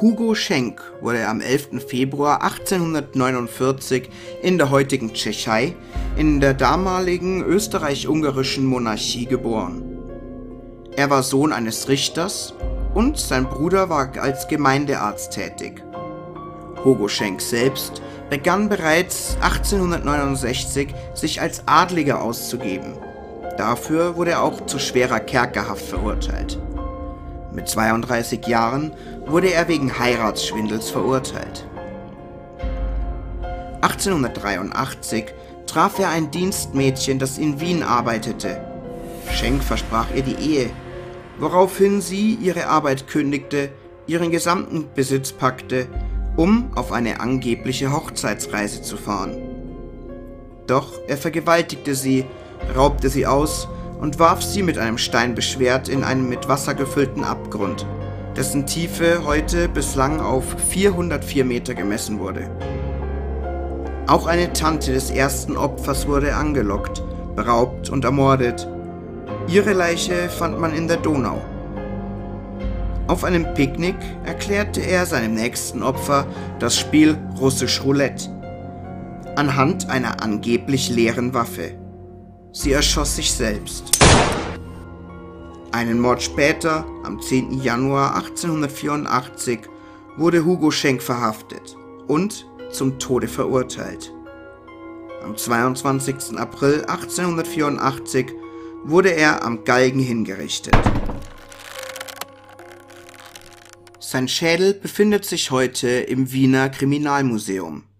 Hugo Schenk wurde am 11. Februar 1849 in der heutigen Tschechei in der damaligen österreich-ungarischen Monarchie geboren. Er war Sohn eines Richters und sein Bruder war als Gemeindearzt tätig. Hugo Schenk selbst begann bereits 1869 sich als Adliger auszugeben. Dafür wurde er auch zu schwerer Kerkerhaft verurteilt. Mit 32 Jahren wurde er wegen Heiratsschwindels verurteilt. 1883 traf er ein Dienstmädchen, das in Wien arbeitete. Schenk versprach ihr die Ehe, woraufhin sie ihre Arbeit kündigte, ihren gesamten Besitz packte, um auf eine angebliche Hochzeitsreise zu fahren. Doch er vergewaltigte sie, raubte sie aus und warf sie mit einem Stein beschwert in einen mit Wasser gefüllten Abgrund, dessen Tiefe heute bislang auf 404 Meter gemessen wurde. Auch eine Tante des ersten Opfers wurde angelockt, beraubt und ermordet. Ihre Leiche fand man in der Donau. Auf einem Picknick erklärte er seinem nächsten Opfer das Spiel Russisch Roulette anhand einer angeblich leeren Waffe. Sie erschoss sich selbst. Einen Mord später, am 10. Januar 1884, wurde Hugo Schenk verhaftet und zum Tode verurteilt. Am 22. April 1884 wurde er am Galgen hingerichtet. Sein Schädel befindet sich heute im Wiener Kriminalmuseum.